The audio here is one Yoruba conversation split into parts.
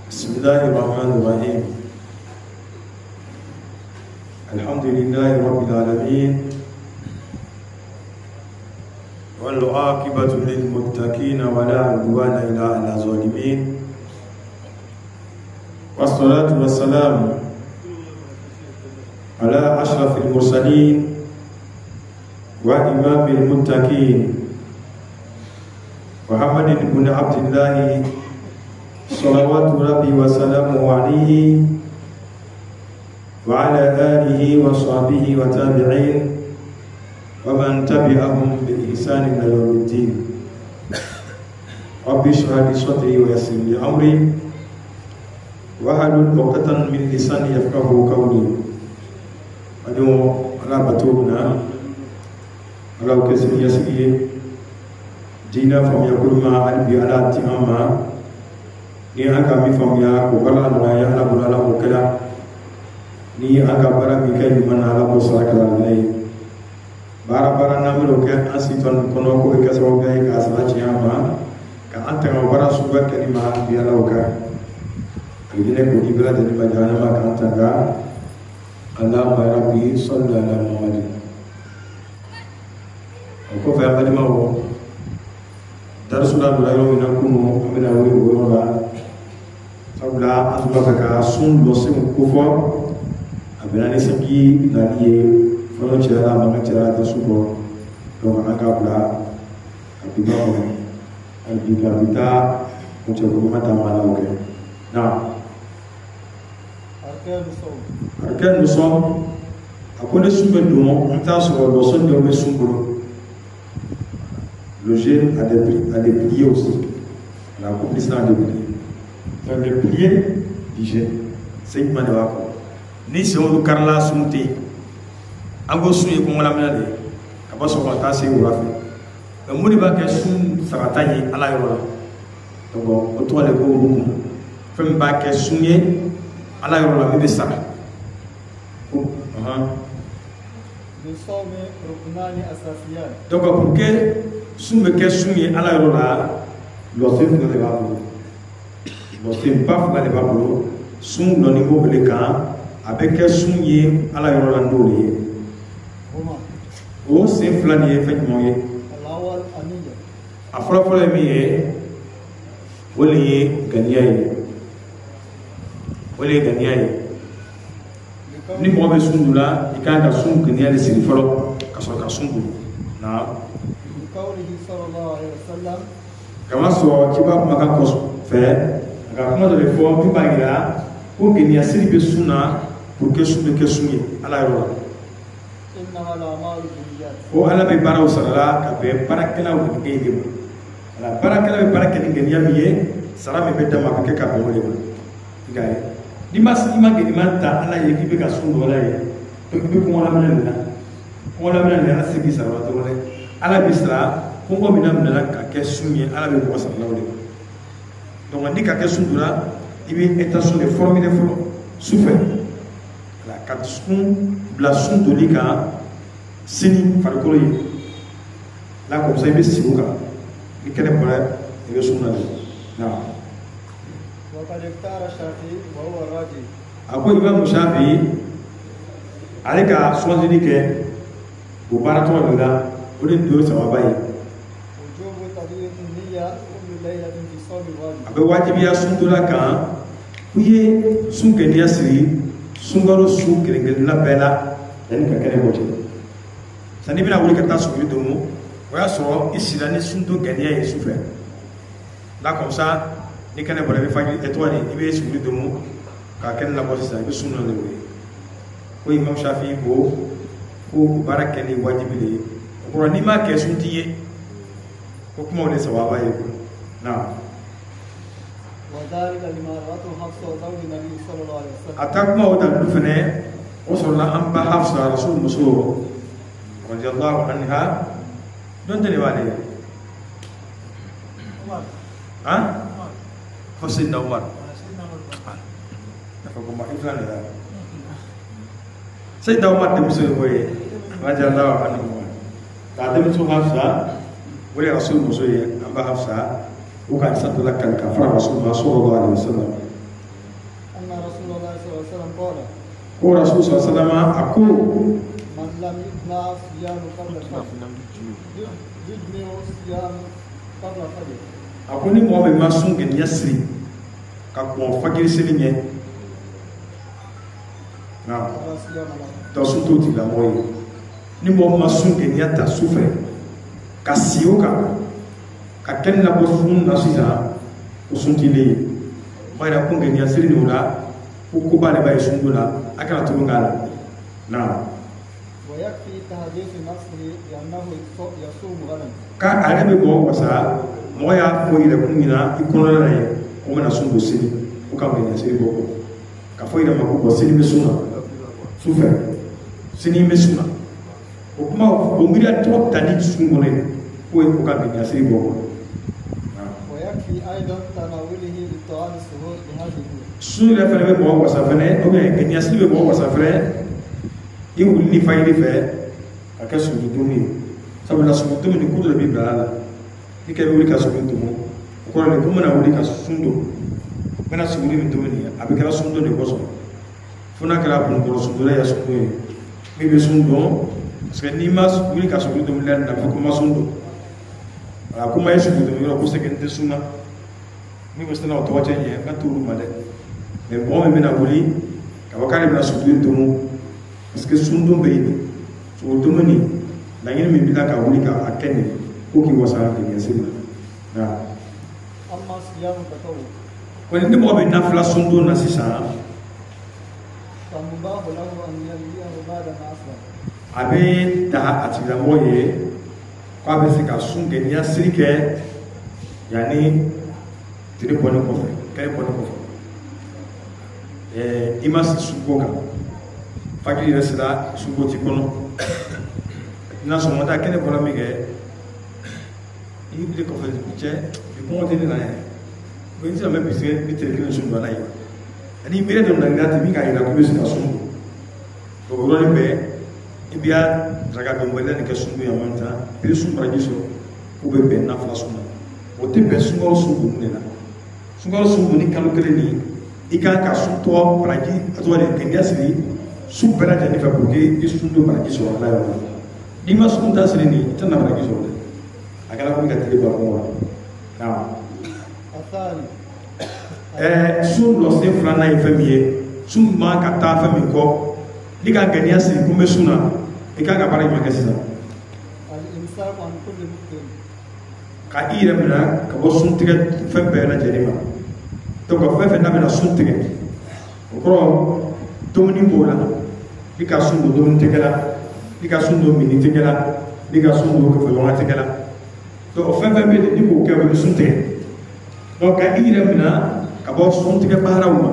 بسم الله الرحمن الرحيم. الحمد لله رب العالمين، والعاقبة للمتقين ولا عدوان إلا على الظالمين، والصلاة والسلام على أشرف المرسلين وإمام المتقين محمد بن عبد الله صلوات ربي وسلامه عليه وعلى آله وصحبه وتابعين ومن تبعهم بإحسان إلى يوم الدين. رب اشرح لي صدري ويسر لي أمري واحلل عقدة من لساني يفقهوا قولي. أدعو على بتوبنا على كسر يسير دينا فم يقول ما قلبي على تماما ni anga mi famya ko kala na ya ala bula ko kala ni anga bara mi kay mana ala ko sara kala nei bara na mi ro ke asiton kono ko ke so ga ka sala ci ama ka anta ko bara su ba ke ni ma bi ala ko ka idine ko di bela de ma jana ma ka anta ga Allahumma ya rabbi salli ala Muhammad ko fa ba di ma wo darusula dula yo mina kuno amina wuri wo ba sabula asuba ka sun do se ko fo abina ni saki na liye folo cira ma cira ta subo do ma ka bula abiba ko albiga bita ko ce ko mata mala o ke na arkan so akone sumbe do mo ta so do so do me sumbulo. Le jeûne a des prières aussi. L'accomplissement a des prières. Dans les prières du jeûne, c'est une manière. Ni si on nous carla sunte, ango suye ko ngala mena de, kaba so ko ta se wura fe. E muri ba ke sun sarata yi ala yo la. Donc o to le ko ruku. Fem ba ke sunye ala yo la be sara. Donc pour que sumbe ke sunye ala yo la lo se funa de babo lo se pa funa de babo sun no ni go bele kan avec ke sunye ala yo la ndori o se funa ni effectivement ye alawal aniya afra fole mi ye woli ganiya ye ni mo be sundula ikanga sun ganiya le siri folo kaso ka sundu na قوله صلى الله عليه وسلم كما سو كيبا مكا كوس فه ga kuma de fo bi bagira ko ke ni asiri be sunna pour que sunne ke sunni ala ro inna ala ma'al binniyat o ala be baraw sala ka be barakala o ke de ala barakala be barakala ke ni yamiye sara me be dama ke ka bo le ngai di mas image di manta ala ye ki be ka sunno wala ye to be ko wala mena asigi sara to wala ala bisra kongo minam na ka ke sunye ala be ko sallallahu alaihi donc andi ka ke sundura ibi étation de former de folo souffre la kat sun bla sundulika sini farkoli la ko sai be sibuka ikene pora ibe sunna na wa qad iftara shafi wa huwa raji ako imam shafi alika swazini ke ko barato wala ولن دور سواباي وجوب تقدير النية كل ليلة في صوم الواجب أبي واجب يا سندولا كان ويه سونكني أسري سونغارو سونكرينغ نبلا يعني كأنه موجود سني بنا أقول كتا سوي دومو ويا سوا إسرائيل سندو كنيا يسوفه لا كمسا نكنا بره بفاجئ إتواني يبي سوي دومو كأنه لا بوسي سايب سونا لوي وإمام شافعي بو باركني واجب لي Kurani ma ke suntiye ko kuma wani sawaba ye ko na wadalika lima ratu hafsa zawji nabi sallallahu alaihi wasallam atakma wada dufne o sallallahu amba hafsa rasul musu radiyallahu anha don tele wale umar ha Husain Umar ko ma iflan da sai da umar da musu boye radiyallahu anhu قادم تو حفصة ولي رسول مصري أبا حفصة وكان صدق لك الكفر رسول الله صلى الله عليه وسلم ko rasul sallallahu alaihi wasallam aku man lam yubna siyam qabla al-fajr yubni siyam qabla al-fajr aku ni mo be masun gen yasri ka ko fajir selinye na to sunto ti la moy ni mo masun gen yata sufre ka siuka ka kenna bo sun na sisa usuntile bayra ko gen yasri ni ula ko bale bay sundula akala tulungala na ويكفي تهديف نفسه لأنه يصوم غدا ka arabe go wasa moya fo ile kumina ikono na ye o mena sungo sini o ka mena sini boko ka fo ile mako sini mesuna sufe sini mesuna o kuma o mira to tani sungo ne o ka mena sini boko ويكفي أيضا تناوله لطعام السحور بهذه sunu le fere be go wasa fene o be kenya sini be go wasa fere i wuli fayri fe aka sungo dumi sabula sungo dumi ni kudo bi balala ni ke wuli ka sungo dumi ko le kuma na wuli ka sundo mena sungo ni dumi abikala sundo ne koso funa kala pun ko sundo ya sundo ni be sundo parce que ni mas wuli ka sungo dumi la na ko ma sundo ala kuma yesu dumi ro ko se kente suma ni ko stana to wacha ye ka tulu made me bo me na wuli ka wakale na sundo dumi parce que sundo be ni so dumi ni na ngini mi bila ka wuli ka akene ko ki wasa ke yasima na أما صيام التطوع wani ndi mo be nafla sundo na sisa فمباح له أن يليه بعد ما أسلم abe da atila moye kwa be se ka sunge ni asirike yani tiri boni ko fe kay boni ko fe imas sugoga fagiri resida sugo ti kono na so mo da kene bola mi ge ibli ko fe che bi ko te ni na ko insa me bi se bi tere kene sugo na yi ani mere do na ngati mi ka ira ko be se ka sugo to ro ni be ibia raga be mbele ni ke sugo ya manta bi sugo ra jiso ko be be na fla sugo o te be sugo sugo ni na sugo sugo ni kalu kele ni ika ka suto praji atwale kenya siri supera jani fa porque isso tudo para que só lá eu dima sunta siri ni tana para que só akala ko ngatile ba ko na الثاني sun lo se frana ifamie sun ma ka ta fami ko diga gania siri ko mesuna ika ga bara ma kasisa الإمساك عن كل مفطر ka ira mina ka bo sun tiga fembe na janima to ko fefe na mina sun tiga ko domini bola dika sun do domini tiga dika sun do mini tiga dika sun do ko fe wona tiga to o fefe be di ko ke be sun tiga donc ka ira mina ka bo sun tiga bara uma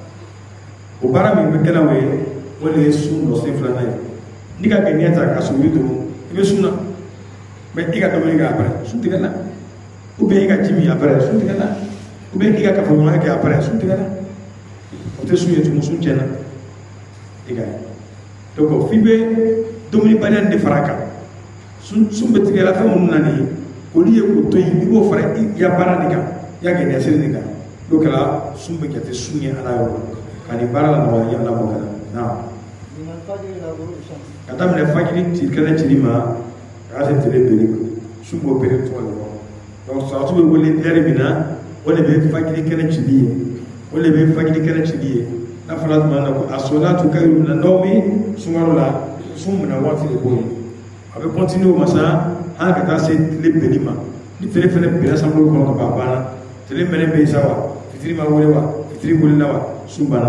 o bara mi be kala we wala sun do se flana dika gania ta ka sun do be sunna mais iga domini ga après sun tiga na ou bien iga jimi après sun tiga na ou bien iga ka fo wona ke après sun tiga na o te suye tu musun jena iga donc fibe domini banan de faraka sun be tiga la fa mun nani ko liye ko to yi bo fara ya baranika ya ga ne sirri ka do kala sun be kete sunye ala yo kani barala no ya na bo kana na من الفجر إلى غروب الشمس kata mele fajiri ti kana chirima ka se tele bele sun bo pere to lo donc sa to be wole dere bina wole be fajiri kana chiliye wole be fajiri kana chiliye na falat mana ko as-salatu khairu min an-nawmi sumarula sumna wati de boy abe continue masa ha ka ta se tele belima ni tele fele bela samlo ko ko baba tele mele be sawa fitri ma wole wa fitri wole na wa sumbana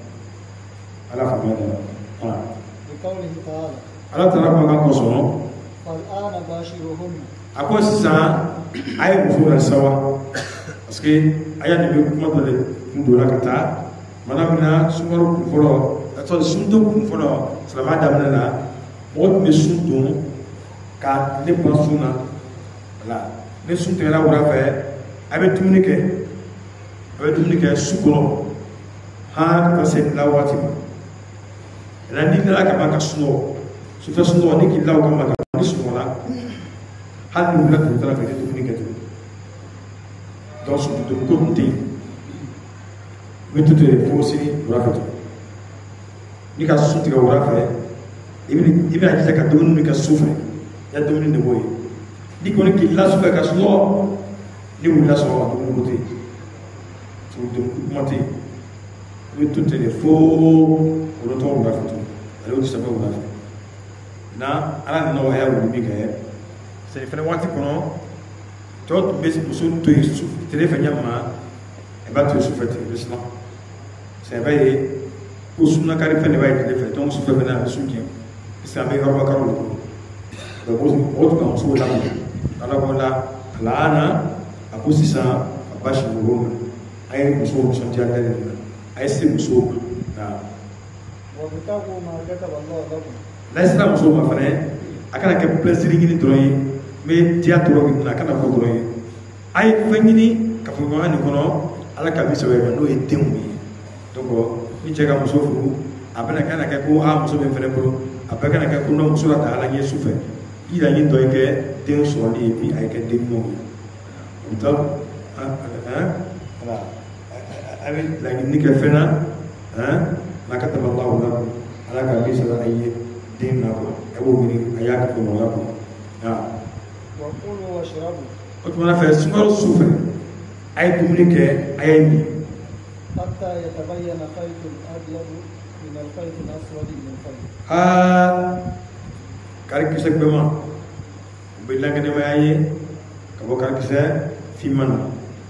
ala fa ma بقوله تعالى ala tara ko kan ko sono فالآن باشروهن ako sisan ay muso la sawa parce que aya de kuma dole ndola kata manamina sumaro kun folo ato sundo kun folo salama damna la o me sundo ka ne pasuna la ne sunte la wura fe abe tumni ke sukoro ha ka se la wati la ni la ka ba ka suno su fa suno ni ki la ka ma ka ni suno la hal ni la tu tara fe tumni ke tu dans ce de côté mais tout est faussé wura fe ni ka su tigɛ wura fɛ i bɛna jija ka dumuni min kɛ su fɛ i ya dumuni de b'o ye ni kɔni k'i la su fɛ ka sunɔgɔ ni wulila sɔgɔma dumuni ko tɛ yen kuma tɛ yen i bɛ to ten de fo wolotɔ wula fɛ tuguni ale tɛ sɛbɛn wula fɛ na ala nana a y'a wuli min kɛ sɛnɛ fɛnɛ waati kɔnɔ cɛw tun bɛ muso to yen tile fɛ ɲɛma i b'a to yen sufɛ ten i bɛ siran sɛbɛ ye ko sunakari fɛn de b'a ye tile fɛ donc sufɛ fɛnɛ a bɛ sun kɛ parce que an bɛ yɔrɔba karo de kɔnɔ donc o tun ka musow lamɛn ala ko la laana a ko sisan a ba si mɔgɔw ma a ye musow nisɔndiya da de la a ye se musow ma nka n'a sera musow ma fɛnɛ a kana kɛ plaisir ɲini dɔrɔn ye n bɛ diya dɔrɔn ɲini a kana fɔ dɔrɔn ye a ye fɛn ɲini ka fɔ ɲɔgɔnya nin kɔnɔ ala ka min sɛbɛn ma n'o ye denw ye donc ni cɛ ka muso furu a bɛna kana kɛ ko a muso bɛ fɛnɛ bolo a bɛɛ kana kɛ ko n'o muso la ta ala ɲɛ sufɛ i laɲini dɔ ye kɛ den sɔrɔli ye bi a ye kɛ den ɲumanw ye o tɔ a bɛ laɲini kɛ fɛn na n'a ka tɛmɛ ala la ala ka min sɛbɛn a ye den na kɔ a b'o ɲini a y'a kɛ ɲɔgɔnya kɔnɔ o tuma fɛ sunkalo su fɛ a ye dumuni kɛ a ye min حتى يتبين خيط الأبيض من الخيط الأسود من الفجر. Karikisɛ gbɛma u bɛ lankɛnɛmaya ye ka bɔ karikisɛ finman na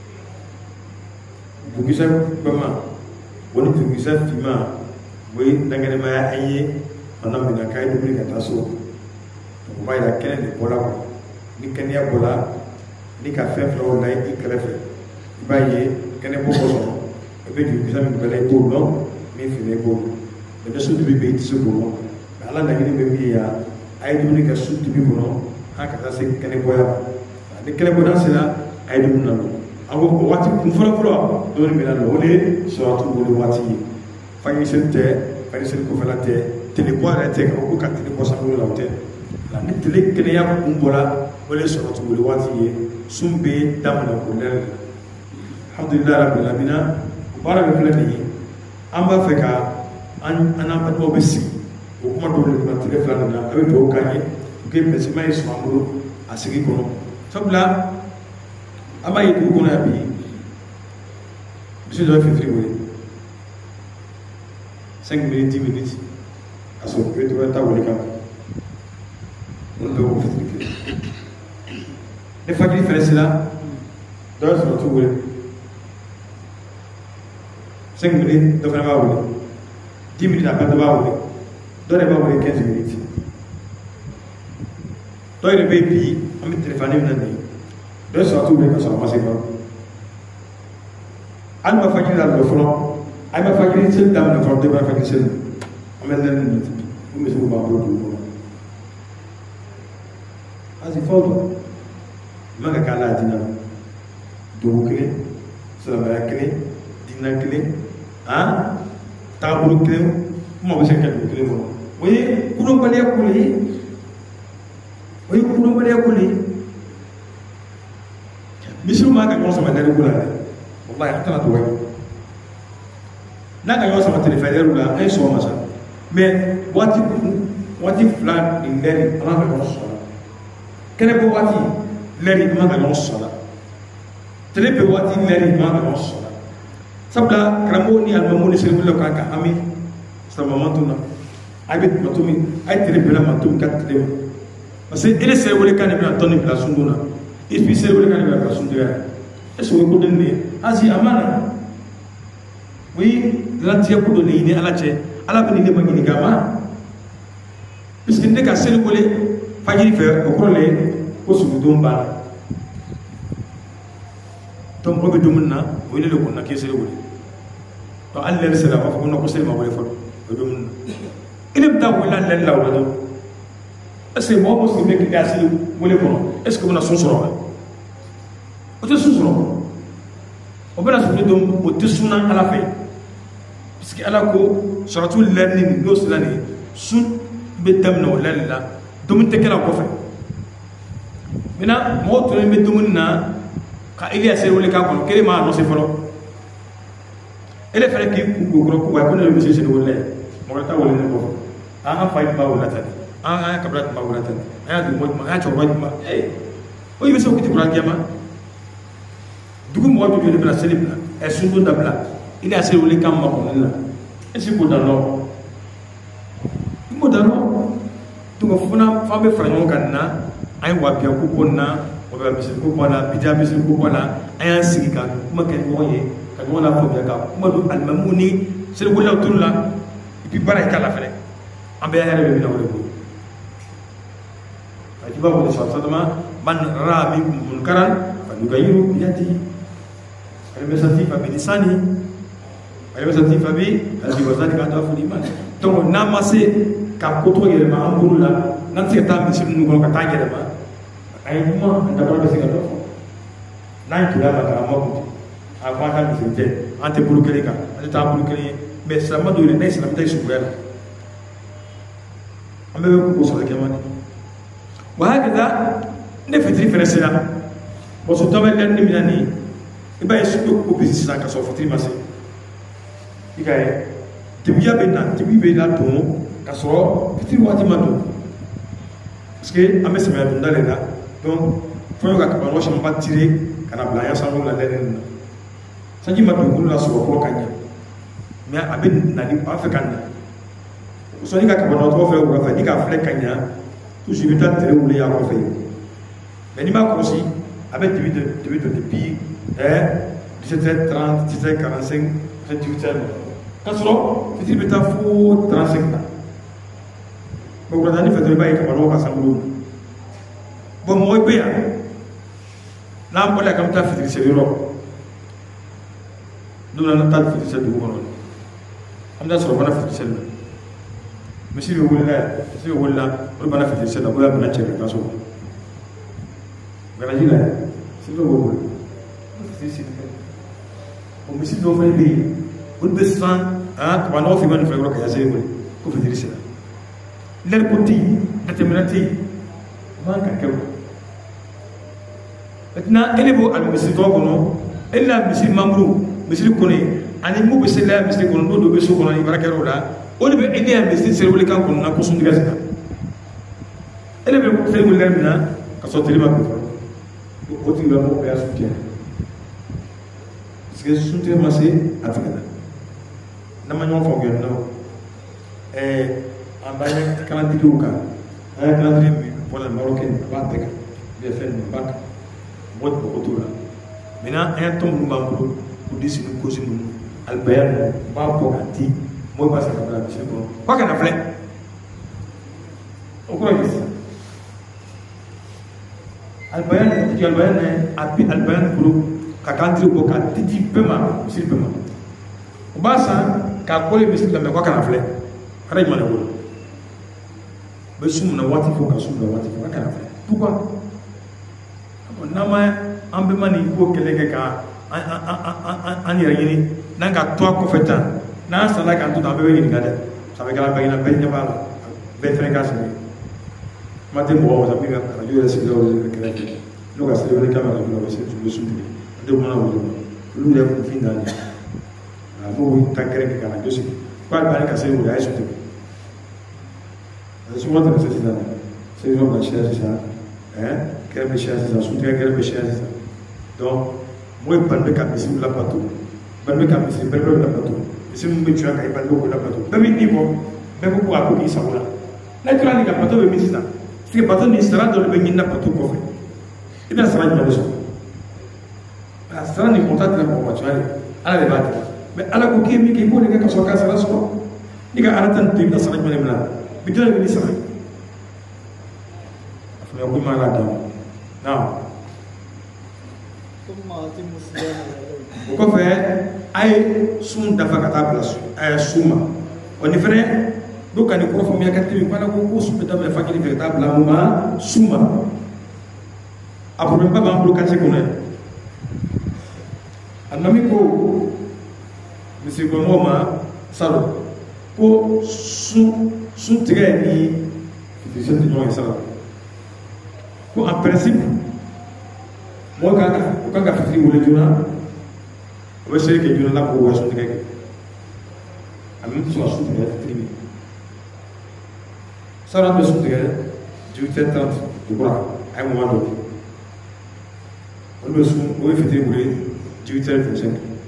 dugukisɛ gbɛma o ni dugukisɛ finman u bɛ lankɛnɛmaya an ye fana min na k'a ye dumuni ka taa so o b'a yira kɛnɛ de bɔra kɔ ni kɛnɛya bɔra ni ka fɛn filaw la i kɛrɛfɛ i b'a ye kɛnɛ bɔ kɔsɔn i bɛ dugukisɛ min bɛɛ la i b'o dɔn min fini i b'o dɔn mɛ ni so dubi bɛ i tɛ se k'o dɔn mɛ ala laɲini bɛ min ye yan a ye dumuni kɛ su dubi kɔnɔ an ka taa se kɛnɛbɔya ma ni kɛnɛbɔya sera a ye dumuni na don a ko o waati kun fɔlɔ dɔɔnin bɛ na don o de ye sɔrɔtu bolo waati ye faɲisɛli tɛ faɲisɛli kɔfɛla tɛ telebɔ yɛrɛ tɛ ka ko ka telebɔ sanfɛla la o tɛ nka ni tele kɛnɛya kun bɔra o de ye sɔrɔtu bolo waati ye sun bɛ daminɛ o lɛri la alhamdulilayi rabbil alamina baara bɛ filɛ nin ye an b'a fɛ ka an n'an balimaw bɛ sigi o kuma dɔw de bɛ tile fila nin na a bɛ dugawu k'an ye u kɛ bɛsima ye sɔrɔ an bolo a sigi kɔnɔ sabula an b'a ye dugu kɔnɔ yan bi misi dɔ ye fitiri wele 5 minutes 10 minutes ka sɔrɔ u ye dɔrɔn ta wele kama olu bɛɛ ko fitiri kelen ni fajiri fɛnɛ sera dɔ ye sɔrɔ tu wele 5 minutes dɔ fɛnɛ b'a wele 10 minutes après dɔ b'a wele dɔ yɛrɛ b'a wele 15 minutes dɔ yɛrɛ bɛ bi an bɛ téléphone minɛ nin ye dɔ ye sɔrɔ tu wele ka sɔrɔ a ma se fɔlɔ hali ma fajiri la dɔ fɔlɔ a ma fajiri seli daminɛ fɔlɔ dɔ b'a fajiri seli an bɛ lɛni minute bi o misiw b'an bolo dugu kɔnɔ asi fɔlɔ ma ka k'a la dina dugu kelen silamɛya kelen dina kelen taabolo kelen kuma bɛ se ka kɛ dugu kelen kɔnɔ o ye kulobaliya ko le ye o ye kulobaliya ko le ye misiw ma ka ɲɔgɔn sama lɛri ko la dɛ wallahi a tɛna dɔgɔya n'a ka ɲɔgɔn sama téléphone lɛriw la an ye sɔgɔma sa mais waati fila nin lɛri an ka ɲɔgɔn sɔrɔ la kɛnɛbɔ waati lɛri an ka ɲɔgɔn sɔrɔ la tele bɛ waati lɛri an ka ɲɔgɔn sɔrɔ la sabula karamɔgɔw ni alimamiw ni seliwulaw kan ka hami silamɛ manto na a bɛ manto min a ye tele bila manto min ka tile ma parce que ele seliwale kan de bɛna tɔn nin bila sungun na et puis seliwale kan de bɛna bila suntigiya est ce que o ye ko dɔnni de ye asi a ma na o ye latigɛ ko dɔ de ɲini ala cɛ ala bɛ nin de ma ɲininka ma puisque ne ka seliwale fajiri fɛ o kɔrɔ le ko sugudon b'a la donc mɔgɔ bɛ dumuni na o ye ne de ko na k'i seliwale donc hali lɛri sera a b'a fɔ ko non ko seli ma wele fɔlɔ o ye dumuni na e ne bɛ taa wele lɛri la o la dɔrɔn est ce que mɔgɔ mɔgɔ sigi bɛ k'i ka seli wele kɔnɔ est ce que o bɛna sun sɔrɔ wa o tɛ sun sɔrɔ o bɛna sun don o tɛ sunna ala fɛ puisque ala ko sɔrɔtu lɛri nin n'o sera nin sun bɛ daminɛ o lɛri la dumuni tɛ kɛra o kɔfɛ maintenant mɔgɔ tun bɛ dumuni na ka Eliya seliwale k'a kɔnɔ kelen maa nɔfɛ fɔlɔ ele fɛnɛ k'i kun kɔrɔ ko wa ko ne bɛ misi seliwale mo ta wala ne ko an fa ba wala tan an ka brat ba wala tan an du mo an cho ba ma o yibe so ko ti Quran kiyama dugu mo do de bla selib la e sundu da bla ila se wala kam ma ko la e si ko da no mo da no to ko funa fa be fra nyon kan na ay wa biya ku konna o be bisil ku konna bija bisil ku konna ay sigi ka kuma kan mo ye ka mo la ko biya ka kuma do al mamuni sel wala tulla ipi bara ka la fele ambe ya rebe na wala ko ajiba ko sa sadama man ra min munkaran fa yugayiru bi yadihi al-masati fa bi lisani al-masati fa bi al-wazani ka dafu iman to na mase ka ko to yele ma amburu la nan se ta misim nu ko ka ta yele ma ay kuma nda ko be se ka do nan ki la ma ka ma ko a kwa ta misim te ante buru kele ka ante ta buru kele mais ça m'a donné des islam tay subel ambe ko so ke mani wa hakaza ne fitri fresela bo so tabe den ni minani iba yesu ko bisi sa ka so fitri masi ikaye tibiya be na tibibe la to ka so fitri wati mando parce que ambe se me dunda le la donc faut ka ba no shamba tire kana bla ya sanu la den sanji madu ko la so ko kanya mais abin na ni pa fe kan so ni ka ka bono to fe o fa ni ka fle kanya tout je vais ta tere ou le ya ko fe mais ni ma ko si avec depuis 17h30 17h45 18h ka so fiti beta fu 35 na bo ko dani fe to ba ka bono ka samulu bo moy be ya na ko la kam ta fiti se ro dum na ta fiti se du ko non amda so bana fiti sel misi wala ko bana fiti sel ko bana chere ka so bana jila silo wo fiti sel o misi do fa bi on be san a to no fi man fa ko ya se ko fiti sel ler ko ti determinati man ka ke etna elebo al misi to ko no illa misi mamru misi ko ne ani mu be sela misi ko no do be so ko ni barakero la o be ene misi sel wala kan ko na ko sun diga sita ele be ko sel wala mina ka so tiri ma ko o tinga mo be asu ke parce que sun tiri ma se afika na ma nyon fo gel no ambaye kala diduka ay kala mi wala marocain ba teka be fen ba mo ko tura mina en tom mu ba ko disi nu ko sinu albayan ba ko anti mo ba sa ka bi ko kwa kana fle o ko gis albayan ti albayan api albayan ko ka kandri ko ka titi pema sil pema o ba sa ka ko le bisil la kwa kana fle raj ma na ko be sum na wati fo ka sum na wati fo kana fle pourquoi nama ambe mani ko keleke ka an yɛrɛ ɲini n'an ka to a kɔfɛ tan n'an sala k'an to tan an bɛɛ bɛ ɲininka dɛ sabu kɛra bɛɛ ɲina bɛɛ ɲɛ b'a la bɛɛ fɛnɛ k'a sɛbɛn kuma tɛ mɔgɔ ma sabu ka arajo yɛrɛ sigi la o kɛrɛfɛ n'o ka sɛbɛnni kama arajo la o bɛ se tun bɛ sun tigɛ an tɛ kuma na wolo olu yɛrɛ kun fin d'an ye a b'o ta kɛrɛ kɛ ka na josi k'a bɛ ale ka se wuli a ye sun tigɛ a ye suma tɛmɛ sisan se yɔrɔ bila siya sisan kɛrɛ bɛ siya sisan sun tigɛ kɛrɛ bɛ siya sisan donc moi bande ka misi la bato bande ka misi bere la bato misi mu betu ka bande ko la bato be ni ko be ko ko ko ki sawla na tra ni ka bato be misi na si bato ni sara do be ni na bato ko fe ina sara ni so a sara ni contact na ko wacho ala le bato be ala ko ki mi ki ko ni ka so ka sara so ni ka ala tan tu na sara ni mala bi do ni sara afa ko ma la da na o kɔfɛ a ye sun dafa ka taa bila sun ma o ni fɛnɛ do ka ni kɔrɔfɔ min ka tɛmɛ fana ko sun bɛ daminɛ fajiri fɛ ka taa bila mun ma sun ma a problème ba b'an bolo quartier kɔnɔ yan a nami ko misigɔnmɔgɔw ma salon ko sun tigɛ ni fitirisɛn tɛ ɲɔgɔn ye salon ko en principe mo ka fitiri wole juna o be sey ke juna la ko wasu tigɛ même sur la soute de la tribu. Ça va me soutenir, 18h30, je crois, à un moment donné. On me souvient, on va fêter 18h25.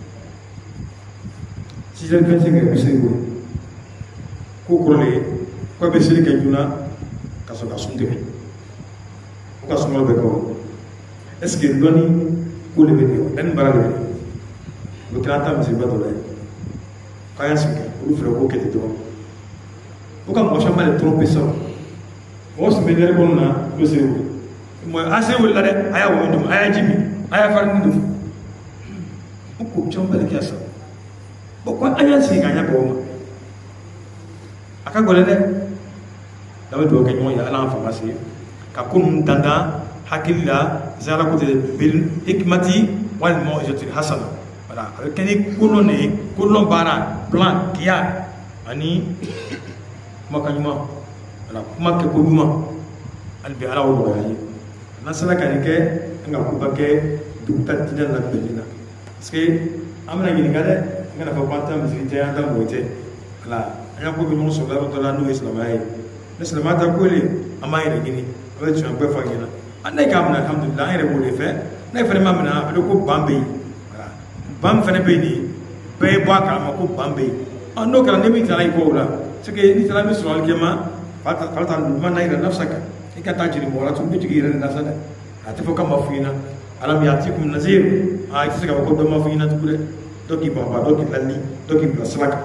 6h25, je vais essayer de courir. Quoi baisser les cailloux, quand on a son début. Quand on a le béco. Est-ce que l'on y pour le béco? L'un barre le béco. Le créateur, c'est pas de l'air. Quand il y a ce qu'il faut faire, il faut pourquoi moi je m'en tromper ça? Moi je me dis que on a le cerveau. Moi assez où là de aya wondum aya jimi aya farndu. Pourquoi tu m'as dit ça? Pourquoi aya si gagna ko? Aka golede dawe do ke ñoy ala information ka kun danda hakilla zala ko de bil hikmati wal mau'izatil hasana. Voilà, avec keni kulon bara plan kia ani makanyuma ala kuma ke ko nyuma albi ala wo yayi nasala kan ke nga ko bakke dukta tinan na belina parce que amna gini gade ngana fa kwanta mizite anda moite ala anya ko bi mo so la to la no islam ay islam ta ko le amay re gini ala ci am be fa gina anay ka amna alhamdulillah ay re bo le fe nay fa ma amna be ko bambe ala bam fa ne be ni be bo ka ma ko bambe ando kala ne mi tala ko la c'est que ni tala mi so al kema falta man nay ra nafsaka ikata jiri mo la to bi tigi re nasada ati fo kam mafina alam yatikum nazir ay tsaka ko do mafina tukure doki baba doki lalli doki blaslaka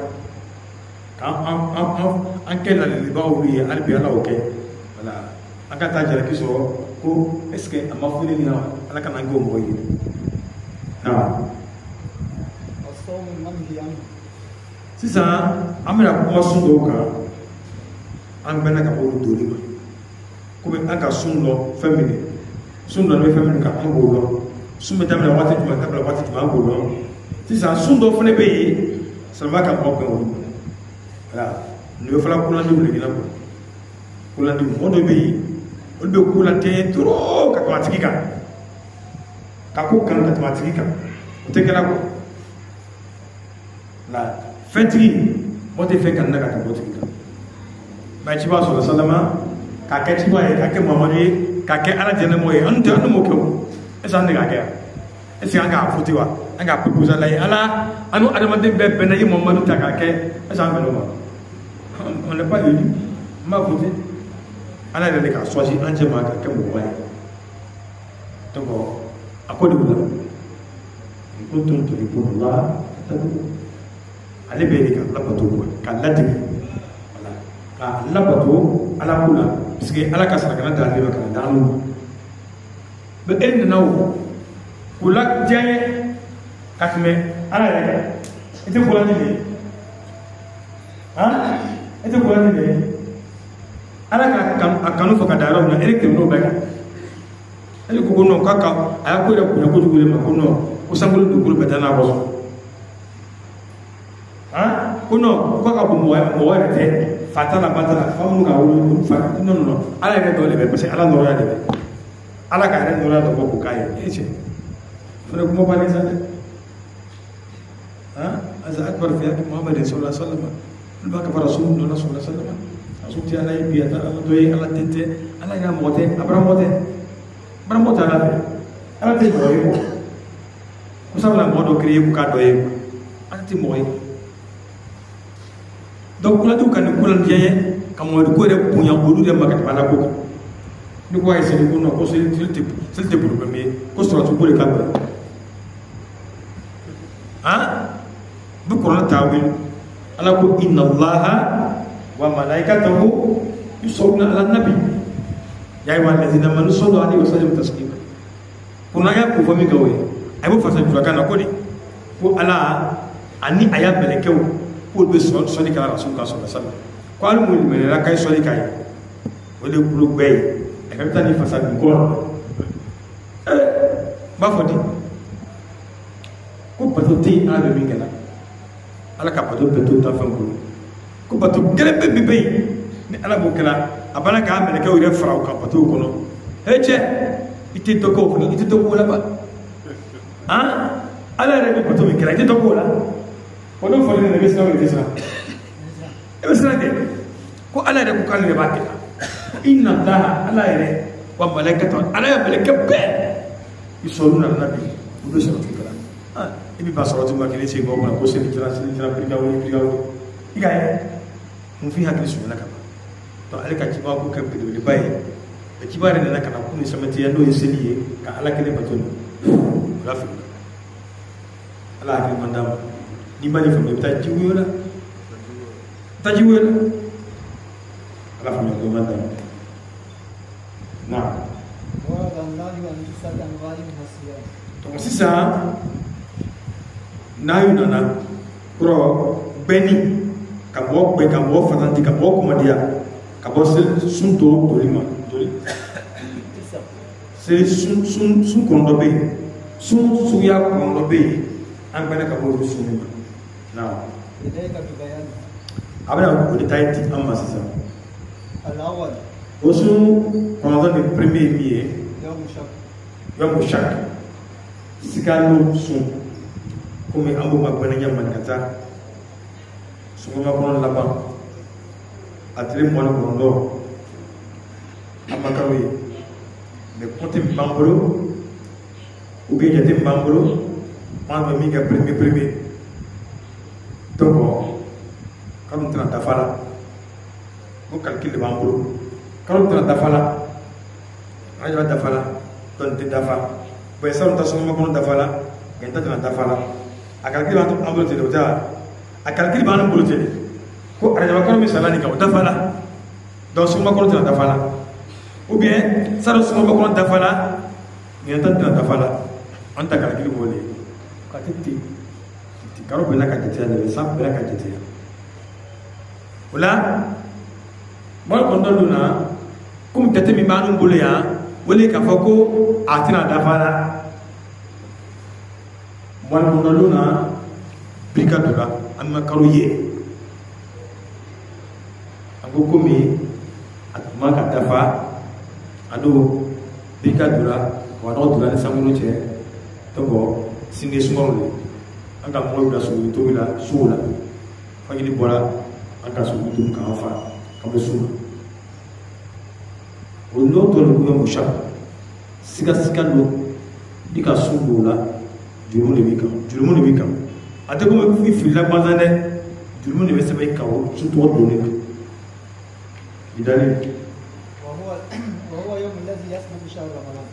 an kela li bawli albi ala oke wala aka tajara kiso ko est ce que amafuni ni ala kana ngo moyi na الصوم المنهي عنه sisa amira ko sundo ka an bena ka bolu doli ma ko be aka sundo family sundo no family ka an bolu summe tamla wati tuma tabla wati tuma bolu sisa sundo fune be salma ka ko ko voilà no fala ko la dum legina ko la dum modo be o be ko la te trop ka matika ka ko kan ka matika o te kala ko la fetri mo te fe kan na ka matika ba ci ba so sallama ka ke ci ba ka ke mamadi ka ke ala jene moy anta no mo ko esa ne ka ke esa nga futi wa nga pupuza lai ala anu adama de be be na yi mamadu ta ka ke esa nga no on n'est pas élu ma voté ala de ka choisi entièrement ka ke mo wa donc à quoi de vous kuntum tuhibullah ale be ni ka labato ka lati wala ka labato ala kula parce que ala ka saraka da ale ka danu be en nawo kula jaye katme ala ya ite kula ni ha ite kula ni ala ka kanu fa ka daro na electe no be ka ele ko no kaka aya ko da ko dugule ma ko no ko sangul dugul be dana bo ha ko no ko ka bo mo te fatala batala famu ka wulu fa no ala ga dole be parce que ala no ya de ala ka re no ra do ko kai eche fere ko mo bale sa de ha aza akbar fi hak muhammad sallallahu alaihi wasallam ba ka rasulullah sallallahu alaihi wasallam asuti ala biata ala doy ala tete ala ga mote abra mote ala te moy ko sabla modo créer ko ka doy ala te moy donc la du kan ko lan jeye kam mo ko re punya bodu de makat bala ko ni ko ay sel ko no ko sel te problème ko so to bole ka ha bu ko la tawil ala ko inna allaha wa malaikatahu yusalluna ala nabi ya ayyuhal ladzina amanu sallu alaihi wa sallimu taslima kuna ya ko fami gawe ay bo fasa jura kana ko di ko ala ani aya belekew ko be so di kala rasul ka sallallahu alaihi wasallam ko al mu me la kay so di kay o le bulu bay e ka tani fasa ko ba fodi ko pato ti ala be ngala ala ka pato beto ta fam ko pato grebe be bay ni ala bo kala abana ka amene ka wire fara ka pato ko no eche ite to ko ni ite to ko la ba ha ala re pato mi kala ite to ko la ko do fo ni ne bisa ni bisa Ebesanade ko ala de ko kan le bakela inna allaha ala ere wa malaikatu ala ya malaika be yusalluna ala nabi do se kala ibi basaratu makile se go ko se tira prigawo igaye mun fi hakki sunna kama to alika kiba ko kan bi baye da kibare da kana kuma samati ya do yeseliye ka ala kele batun rafi ala hakki mandam ni bani fa be ta jiwola tajiwola ala fa me mandam na وهذا النهي عن جسد أنواع الصيام. donc sisan nayu nana kuro beni ka bo be ka bo fatanti ka bo komadia ka bo sunto dolima doli c'est sun kondo be sun suya kondo be an bana ka bo sunima na إليك ببيان abana ko detaiti amma sisan الأول osu kondo de premier mier يوم شك yom shak sikalo sun kumi ambu magbana nyamman kata sunga kono laban atire mo na kondo amakawi de côté bambolo ou bien jate bambolo ma mi ga premier donc comme tana dafala ko calcul bambolo comme tana dafala aja dafala don te dafa boy sa ta sunga kono dafala genta tana dafala akal kili bantu ambulo tele uta akal kili banu ambulo tele ko arja makano misalani ka dafala do suma ko tana dafala ou bien saro suma ko dafala genta tana dafala anta kal kili bole ka titti karo bena ka titti ne sam bena ka titti wala mo ko ndoluna kum tete mi banu ambulo ya wala ka fako atina dafala wala mondaluna brigade amma karoye ango komi atuma ka dafa ado brigade wa do dula sanguno che togo singe sumorle anga mo da su to wila sula fagini bora anga su dum ka fa ka besu o no to lo musha siga lo dika sundula jurumu de bika ate ko fi filla bazane jurumu de bese bay kawo suto doni bidali وهو يوم الذي يسبق شهر رمضان.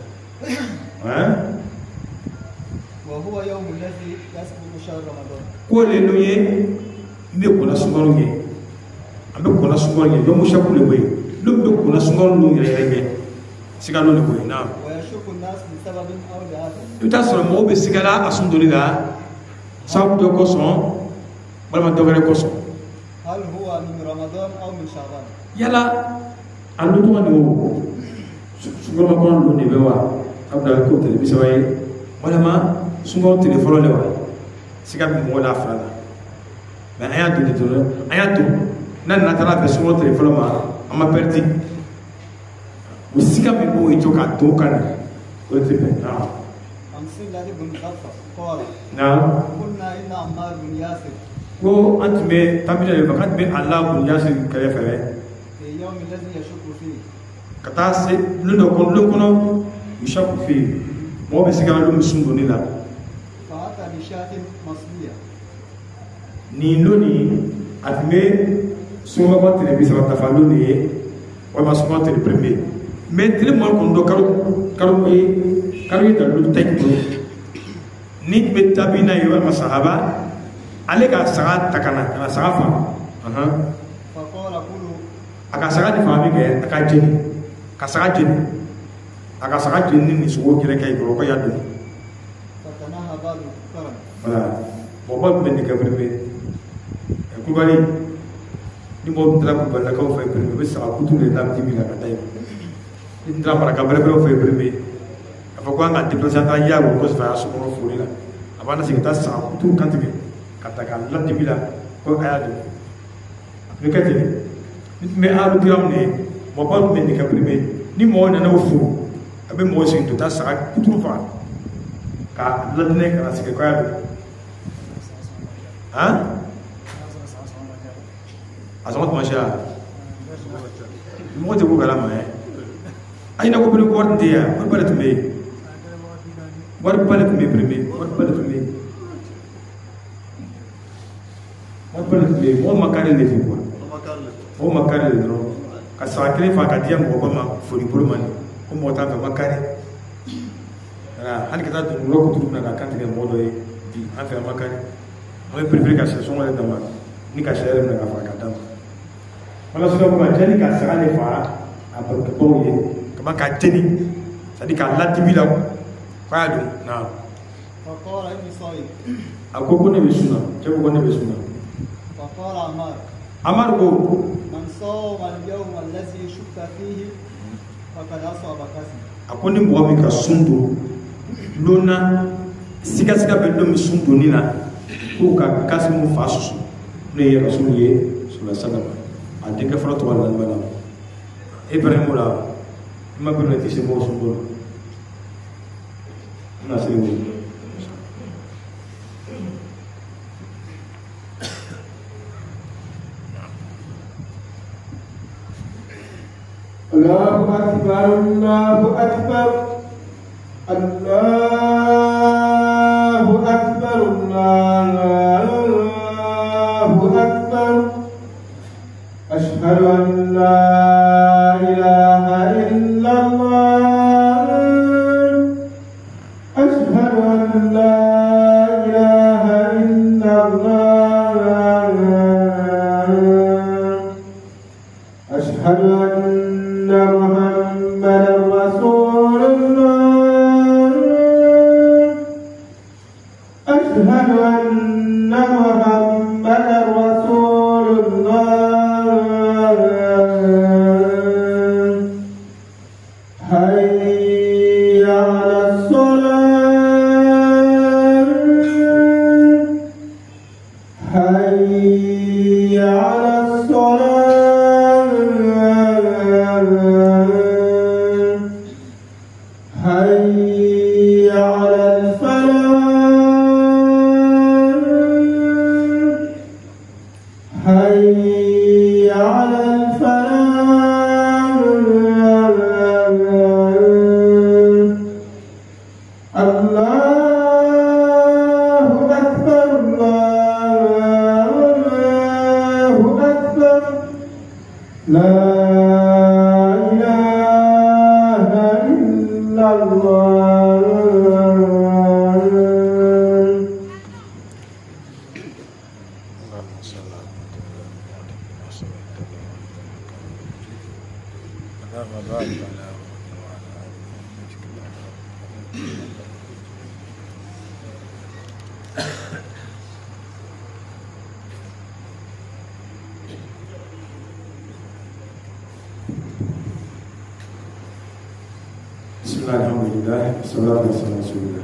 وهو يوم الذي يسبق شهر رمضان. كل نويه بيكون سمرونيه ambe kona sumorongye yo mushaku le boy lumbe kona sumorongye yeye sigalo le boy na ويشك الناس بسبب أو لآخر. tuta soro mo be sigala asundulila sabu do koson balma dogere koson هل هو من رمضان أو من شعبان؟ yala andu to ni wo sugoma kon do ni bewa abda ko tele bisawaye wala ma sungo telefone le wa sigabi mo la fala mais ayatu de tolo ayatu nan na tara be sungo telefone ma ama perdi sigabi bo ito ka to kan ko tepe na أمثلة بن غفر قال na قلنا إن عمار بن ياسر ko antme tamila le bakat be allah kun yasir kaya fere في اليوم الذي يشك فيه kata se lundo kono yushaku fi mo be sigala dum sundo ni la فأتى بشاة مصلية ni loni atme suma ko tele bisa ta faloni wa masuma tele premier mais tele mo ko do karu da lu tekko ni be tabina yo masahaba ale ka saga takana kana saga fa فقال كلوا aka saga di fami ke aka jeni ka saga jeni ni sugo kire kay ko ya do فتناهى بعض الكرم wala mo ba be ni ka premier ku bari ni mo dra ko balla ko fa premier be saga kutu le dam ti bila ka tay ni dra para ka bere be fa premier afa ko anga déplacer ta ya ko fa su ko furi la abana sigita saga kutu kantige kata kan lati bila ko ayatu nekati me alu kiram ne mo ba me ni ka premier ni mo na na fu abe mo sin to ta sa kutu fa ka ladne ka sike ko ayatu ha azamat masha mo te ko gala ma ay na ko bi ko dia ko balat me war balat me premier war balat me mo makare le fi ko mo makare le no ka sakre fa ka dia mo ba ma fori bolo man ko mo ta fa makare ra han kita dun lo ko turuna ka kan te mo do di an fa makare mo préféré ka se son le dama ni ka shere na ka fa ka dama wala so ko ma jani ka sa le fa a ba ko ye ka ka jeni sadi ka lati bi la kwa do na فقال إني صائم. akoko ne besuna ke ko ne besuna فقال amar ko من صام اليوم الذي شك فيه فقد أصاب كسب. akoni mo mi ka sundo lona siga be do mi sundo ni na ko ka kasimu fasu ne ya rasul ye sallallahu alaihi wasallam ade ka fara to wala bana ibrahim la ma bi na ti se mo sundo na se wo الله أكبر الله أكبر الله أكبر الله أكبر أشهد أن لا إله إلا الله أشهد أن لا إله إلا الله أشهد أن محمدا رسول الله أشهد أن محمدا رسول الله حي على الصلاة حي على الصلاة حي على الفلاح حي على الفلاح الله أكبر الله أكبر لا إله إلا الله bismillah alhamdulillah sallallahu alaihi wasallam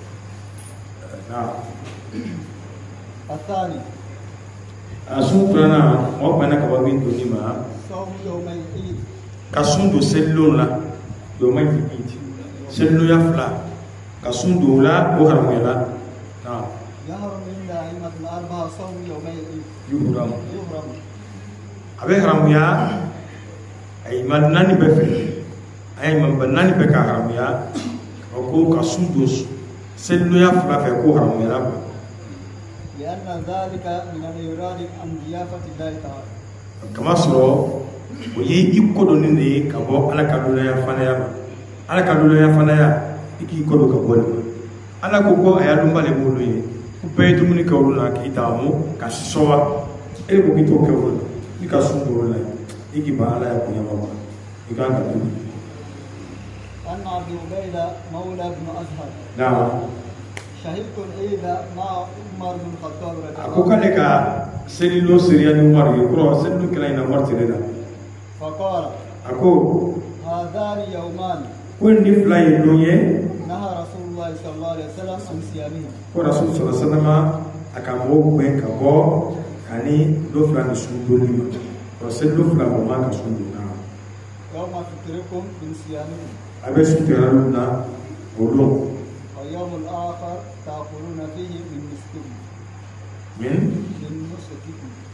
nah الثاني asuprana mo bana ka babin to ni ma صوم يومي العيد. kasundo sello la do mai fiti sello ya fla kasundo la o harmela nah يهرم عند أئمة الأربعة صوم يومي العيد. yuhram يهرم. abe haram ya ay man nani be fe ay man ban nani be ka haram ya ko kasundo sello ya fla fe ko harmela لأن ذلك من الإيراد عن ضيافة الله تعالى. kama soro o ye ikodo ni ne ka bo ala ka dula ya fana ya ala ka dula ya fana ya iki ikodo ka bo ala ko ko aya dum bale mo ye ku pe to muni ka wala ki ta mo ka sowa e ko ki to ka wala ni ka sundu wala iki ba ala ya ko ya ba ikan ka tu أن عبد عبيدة مولى بن أزهر na شهدت العيد مع عمر بن الخطاب رضي الله ako kale ka selilo seriya ni umar ye ko selu kala ina umar tireda فقال ako هذان يومان ko ni fly do ye نهى رسول الله صلى الله عليه وسلم عن صيامهما. ko rasul sallallahu alaihi wasallam akamo ben ka bo kani do fla ni sundu ni ko selu fla mo ma ka sundu na يوم فطركم من صيامكم abe sundu ya na odo واليوم الآخر تأكلون فيه من مسككم min من مسككم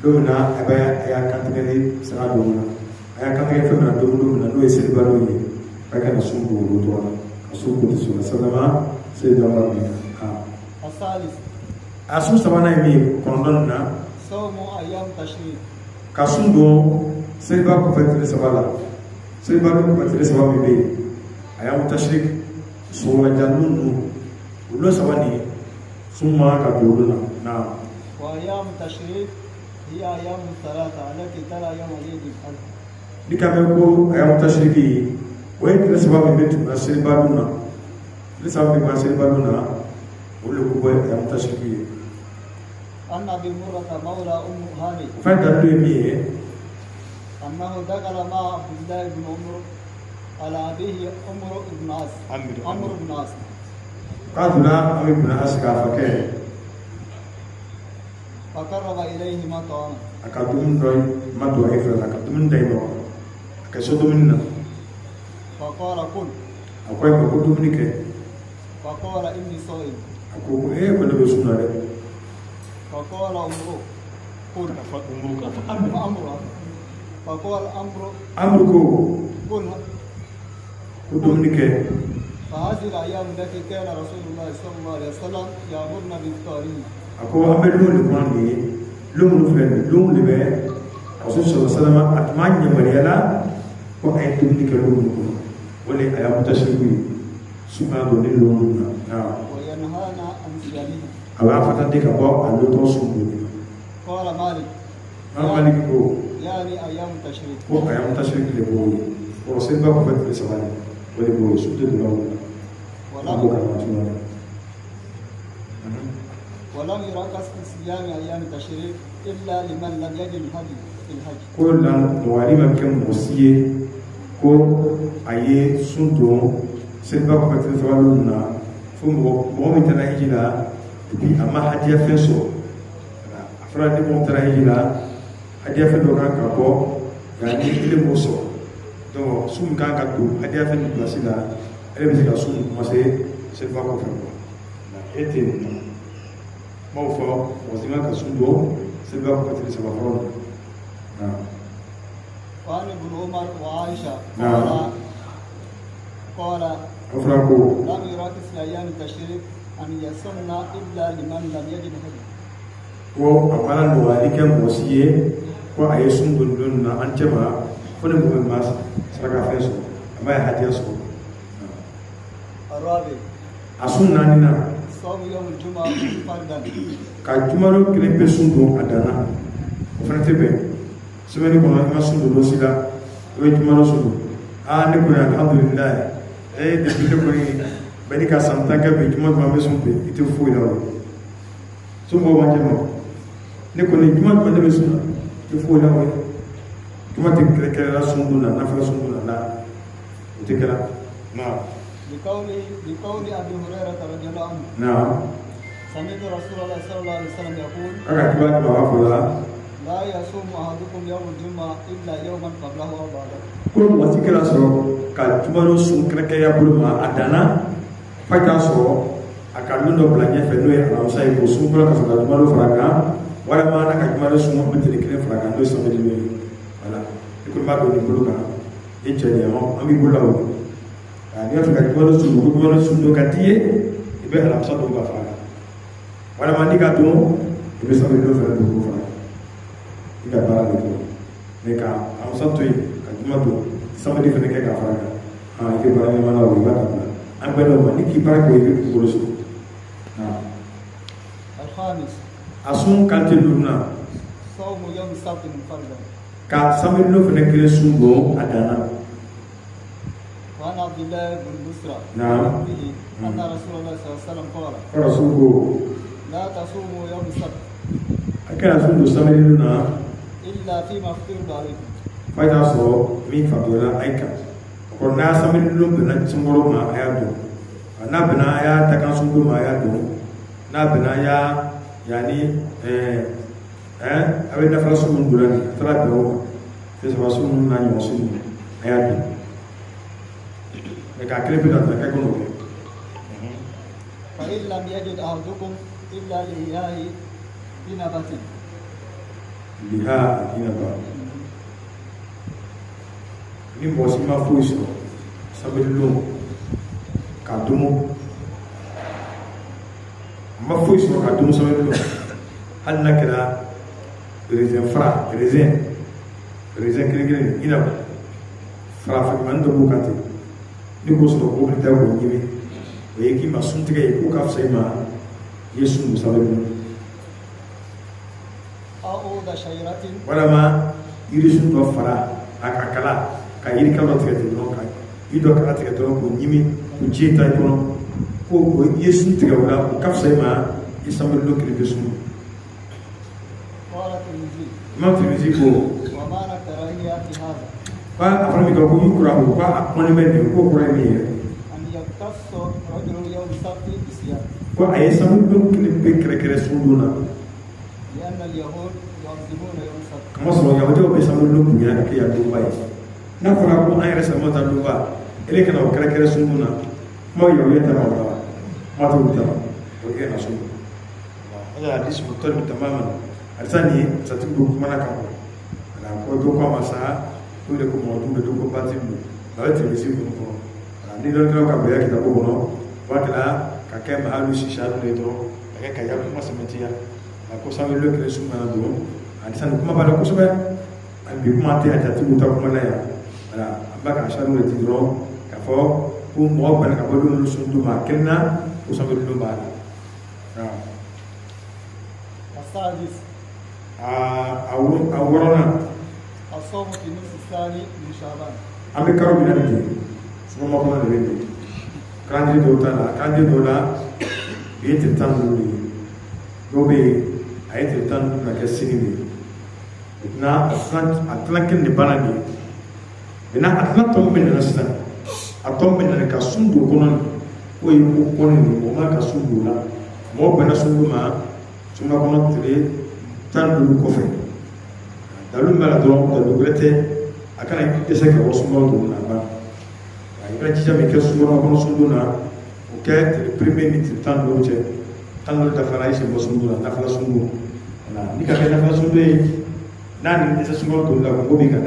Luna aba ya kantigeli sanga domuna aya kantigeli femna domuna no esel balo yi aka na sumbu ruto na sumbu tisu na salama sai da rabbi الثالث asu sabana mi kondon na صوم أيام تشريق kasundo sai ba ku fatire sabala sai ba ku fatire sababi be ayam tashrik so wajannunu ulo sabani summa ka doluna na وأيام تشريق هي أيام الثلاثة التي ترى يوم العيد الفطر. Dikabeko ayam tashriki way kila sababu betu na silbaluna kila sababu ma silbaluna ulu ko ayam tashriki أن أبي مرة مولى أم هاني fa dalu mi أنه دخل مع عبد الله بن عمرو على أبيه عمرو بن عاص عمرو بن عاص qaduna am ibn aska fakir فقرب إليه ما طعام akadum doy madu ifra akadum dayno akasoduminna فقال كل akoy ko kuduminike فقال إني صائم ako ko no be sunare فقال عمرو كل فأمره فقال عمرو amruko كل kuduminike فهذه الأيام التي كان رسول الله صلى الله عليه وسلم يأمرنا بإفطارها ako ambe lu ko ni lu mu flen lu mu be rasul sallallahu alaihi wasallam atmanya mariala ko ay tuminike lu mu ko wala ayam tashriki subhanahu wa ta'ala وينهانا عن صيامها. aba fatande ka bo allo to sumbu قال مالك malik ko يعني أيام التشريق ko ayam tashriki le bo ko sen ba ko fatte sabani wala bo sudde do lawo ko ka ma tuna ولم يرخص في صيام أيام التشريق إلا لمن لم يجد الهدي في الحج. ko lan wali ma kem wasiye ko aye sunto sen ba ko fatte sabani na fu mo mi tana hijila bi amma hadiya feso afra de mo tana hijila hadiya fe do kan ka bo yani ile moso donc sum kan ka do hadiya fe do sila ele bi ka sum commencer sen ba ko fa na ete mo fo wazima ka sum do sen ba ko fatte sabani na وعن ابن عمر وعائشة نعم. قال afra ko لم يرخص في أيام التشريق أن يصومنا إلا لمن لم يجد هدي. ko amalan do wali kem wasiye ko aye sum dun na an jama ko ne mo mas saka feso amma ya hadiya so الرابع asun nanina صوم يوم الجمعة فردا. ka jumalo kelen pe sun don adana o fana tebe semaine kono ma sun do sila o jumalo sun ne ko alhamdulillah de bile ko ni bani ka santa ka be jumalo ma be sun be ite fo ila o sun bo ma jemo ne ko ni jumalo ma be sun ite fo ila o jumalo te kere la sun do na fa sun do na ite kala na لقول أبي هريرة رضي الله عنه na سمعت رسول الله صلى الله عليه وسلم يقول aka kiba ba wa fola لا يصوم أحدكم يوم الجمعة إلا يوما قبله أو بعده. ko wati kala so ka jumalo sun kreke ya bulma adana fata so aka lundo blanye fe no ya na sai ko sun kala ka so jumalo fraka wala ma na ka jumalo sun mo bitiri kire fraka no so medi no wala ko ma do ni buluka e jeni mo ami bulawo ani afika jumalo sun do katiye ibe ala sa do ba fraka wala ma ni ka do ibe so do fraka do fraka ika bara do ne ka am sa to ka jumalo somebody fene ke ka fara ke bara ni mana wo ba ta an ba do ni ki bara ko yi ko so الخامس asun kante luna صوم يوم السبت منفردا. ka samir no fene kire sungo adana وعن عبد الله بن بسرى نعم. به أن رسول الله صلى الله عليه وسلم قال para sungo لا تصوموا يوم السبت akara sundo samir luna إلا فيما افترض عليكم. fayda so mi fa do la aika ko na samir luna bena sungoro ma aya do na bena aya ta kan sungo ma aya do na bena ya yani abe na fara sungo durani tra do se so sungo na nyo sungo aya do ka kire pita ta ka kono فإن لم يجد أحدكم إلا لإياه بنبت liha ina ba ni mo si ma fu so sabelu kadumu ma fu so kadumu sabelu hal nakira raisin fra raisin kire ina ba fra fa man do bukati ni ko so ko ta ko nyimi o yeki ma suntige ko ka sai ma yesu musabelu wala ma irisun do fara akakala ka yiri kala tigati no ka ido kala tigati no ko nyimi ko jeta ko ko yesu tiga wala ko kafsay ma isamal lo kiri besu ma fi ko wa ma na tarahiya fi hada pa afami ko yukura ko pa akoni me ko ko ni an yaktasu rajulun yawm sabti bisiyam ko ay samal lo kiri kere sunduna لأن اليهود يعظمون يوم السبت. كما سمع يهود بيسمون لهم بيان كي يدوباي. نفرا كون أي رسالة ما تدوبا. إلى كنا وكلا كلا سمونا. ما يهود ترى ولا ما تقول ترى. وكذا نسوم. هذا حديث مختلف تماما. أرساني ستبدو كمان كم. أنا أقول دوكا مسا. كل ده كم موضوع دوكا باتيمو. لا تبيسي كم. أنا نقول كلا كبيرة كده بقولنا. وكلا كأكيد محلو شيشان ليتو. كأكيد كيا كم سمتيا. Aku sambil lu kira semua tu, ansan kuma pada aku sebab, ambil kuma tiada jatuh mutar kuma naya. Ada, ambak asal lu tidur, kafo, mau pada kafo lu sundu makinna, aku sambil lu balik. السادس أولاً الصوم في النصف الثاني من شعبان. أمي كارو بنادي، semua makan dari itu. Kanji dola, itu tanduri, dobe. Ayat tan na kesini ni na atlankin ni banani bina atlan tom bin nasna atom bin na kasundu konon ko yu konon ko ma kasundu la mo bana sundu ma suma konon tire tan du ko fe dalu mala do do grete akana ese ka osuma do na ba ay ba ci jami ke suma konon sundu na o ke premier ni tan do che tan do ta fara ise bo sundu na fara sundu nah, ni kakek nak langsung deh, nanti desa semua tu nak ngobi kan?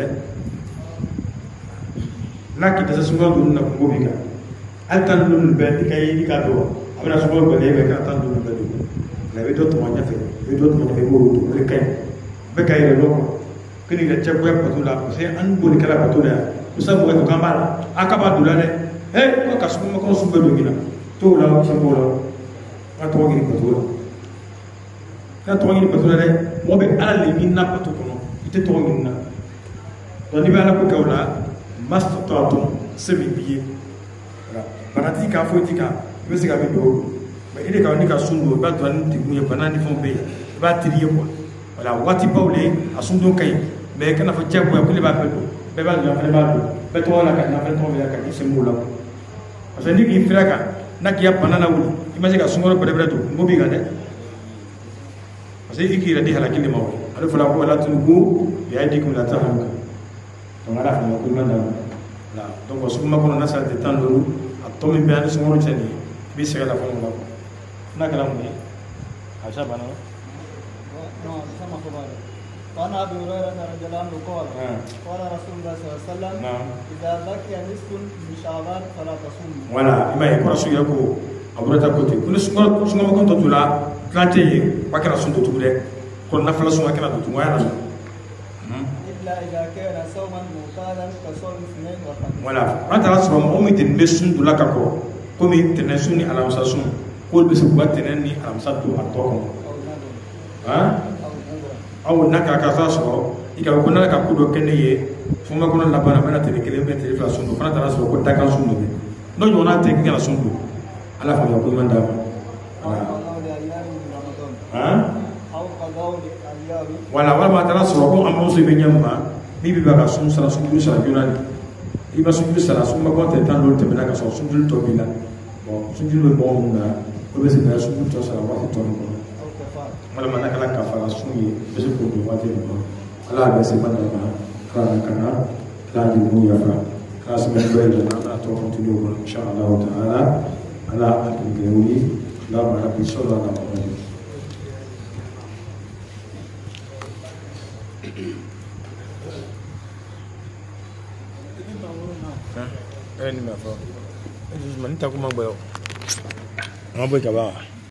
Nak kita semua tu nak ngobi kan? Altan dulu berarti kayak ini kado, apa nak semua boleh mereka altan dulu berarti. Lepas itu temannya fe, itu temannya buru tu, mereka mereka ini loko, kini dia cakap apa tu lah, saya anbur kalau apa tu dah, usah buat tu gambar, akap tu dah deh, kau kasih semua kau sumber dulu gina, tu lah semua lah, atau gini betul. Kan tuan ini betul ada, mau ala lagi nak betul kono, itu tuan ini nak. Tuan ini ala aku kau lah, mas tuan sebibi, berarti kafu tika, mesti kami dulu. Ini kau ni kau sundu, berarti tuan ini punya banana ni fombe, berarti dia pun. Wala wati paule asundu kai, mereka nak fajak buat kuli bapa tu, bapa tu nak bapa tu, betul lah kan, nak betul lah kan, ini semula. Pasal ni kira kan, nak kiap banana ulu, ini masih kau sundu pada tu, ngobi kan deh. Jadi ikira di halakin di mau. Ada fulan ko la tunku ya dikum la tahamuka. Donc ala fa ko manda. La donc so ma ko na sa de tan dulu atto min bian so ngoro tani bi se la ko mo. Na kala mu ni. Aisha bana. No, sama khabar. وعن ابي هريره رضي الله عنه قال قال رسول الله صلى الله عليه وسلم اذا بقي نصف من شعبان فلا تصوموا. ولا ما يكون رسول يكو ابو رتا كوتي كل سنغ ما كنت تلا كانتي وكرا سنتو تبدي كل نفلا سما كنا تو ويانا الا اذا كان صوما معتادا كصوم الاثنين والخميس. ولا رتا رسول امي تنسون دولا كاكو كومي تنسوني على مساسون كل بس بواتنني على مساتو اتوكم أو نكا كاساسو إذا كنا كقولوا كنيه فما كنا لبنا بنا تريكلم بتري فلاسون كنا تراسو كنا تكاسون ده نو يونا تكين كاسون ده على فما يقول من ده ولا ما تراسو كم أموسي بينما بيبي بقى سون سلا سون بيسا يوناني إذا سون بيسا سون ما كنت تانلول تبنا كاسون سون جل توبيلا سون جل بومنا وبس بنا سون بيسا سلا واحد توبيلا malam mana kala kafara sunyi bese ko do wate no ala be se banda ma kana kana la di mu ya fa kasu men do ila na to continue ko insha Allah taala ala al-gawli la ma bi sallallahu alaihi wa sallam Ni ma fɔ. Ni ta kuma gbɛ o. An bɛ kaba.